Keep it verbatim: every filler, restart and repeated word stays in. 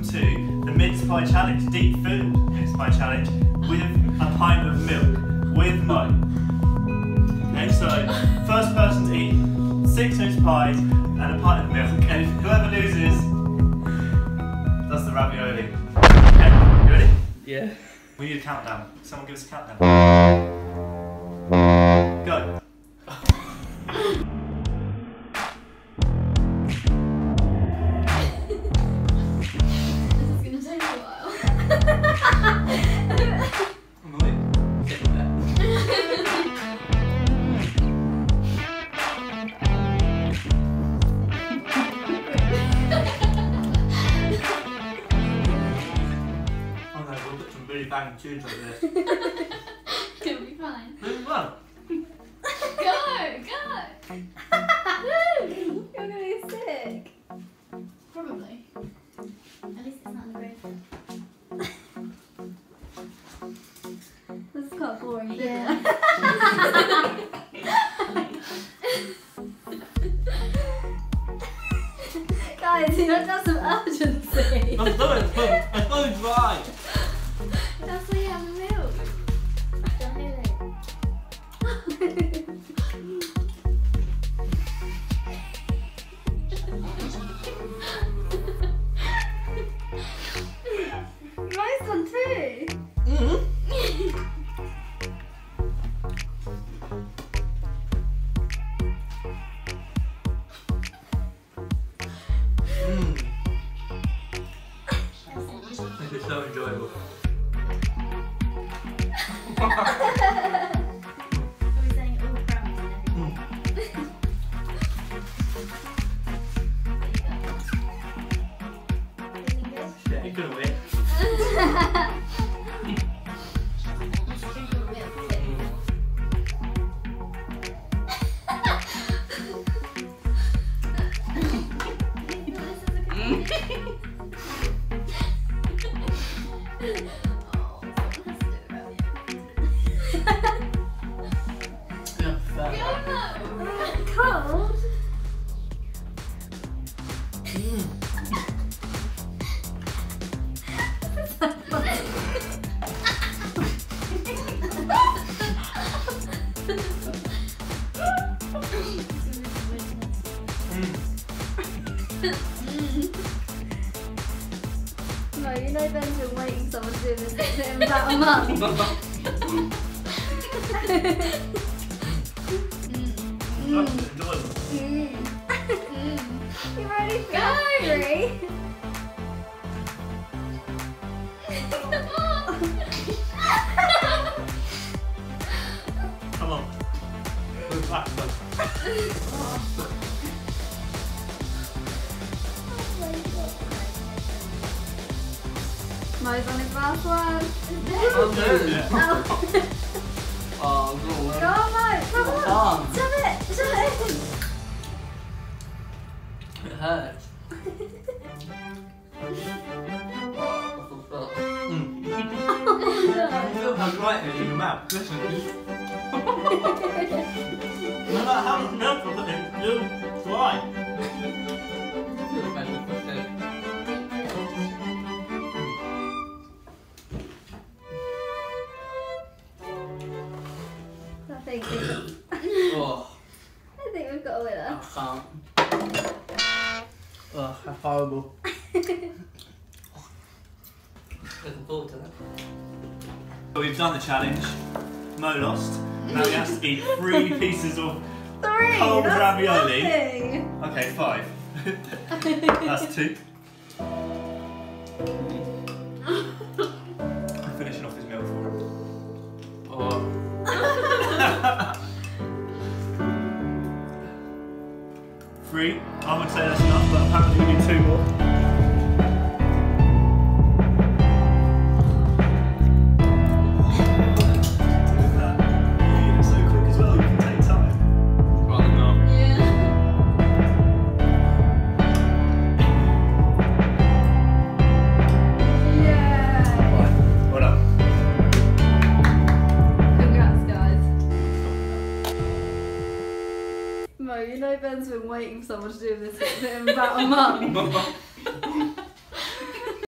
to the mince pie challenge, deep food mince pie challenge with a pint of milk with Mo. Okay, so first person to eat six mince pies and a pint of milk, and whoever loses does the ravioli. Okay, you ready? Yeah. We need a countdown. Someone give us a countdown. Go. Bang and tunes like this. It'll be fine. Move on. Go, go. You're gonna be sick. Probably. At least it's not in the road. This is quite boring. Yeah. Guys, you know, that's some urgency. I'm sorry, it's so, it's so dry. That's why you have the milk. Don't do it. Nice one too. Mm-hmm. mm. This is so enjoyable. Are we saying all crumbs and everything? Feeling good? Yeah, you could have win. Let's drink all the milk too. You thought this was a good idea? Oh, someone has to do it about you. Yeah, fair. Cold? Mm. No, you know Ben's been waiting someone to do this in about a month. mm. That's enjoyable. Mm. Mm. You ready for Go! Come on. Move back, bud. Mo's on his last one. Oh, yeah. Oh. Oh, go Go on, Mo. Come on. on. Shove it. Shove it in. It hurts. Mm. Oh, You feel how dry it is in your mouth. Listen. No matter how much milk you put in, it's still dry. I think, Oh, I think we've got a winner. I can't. Oh, how horrible. Looking forward to that. But we've done the challenge. Mo lost. Now he has to eat three pieces of Three. cold That's ravioli. nothing. Okay, five. That's two. I'm finishing off his milk for him. Oh. Three. I would say that's enough, but apparently we need two more. Look at that. You eat it so quick as well, you can take time. Rather not. Yeah. Yeah. Well done. Congrats, guys. Mo, you know Ben's been waiting for someone to do this in about a month.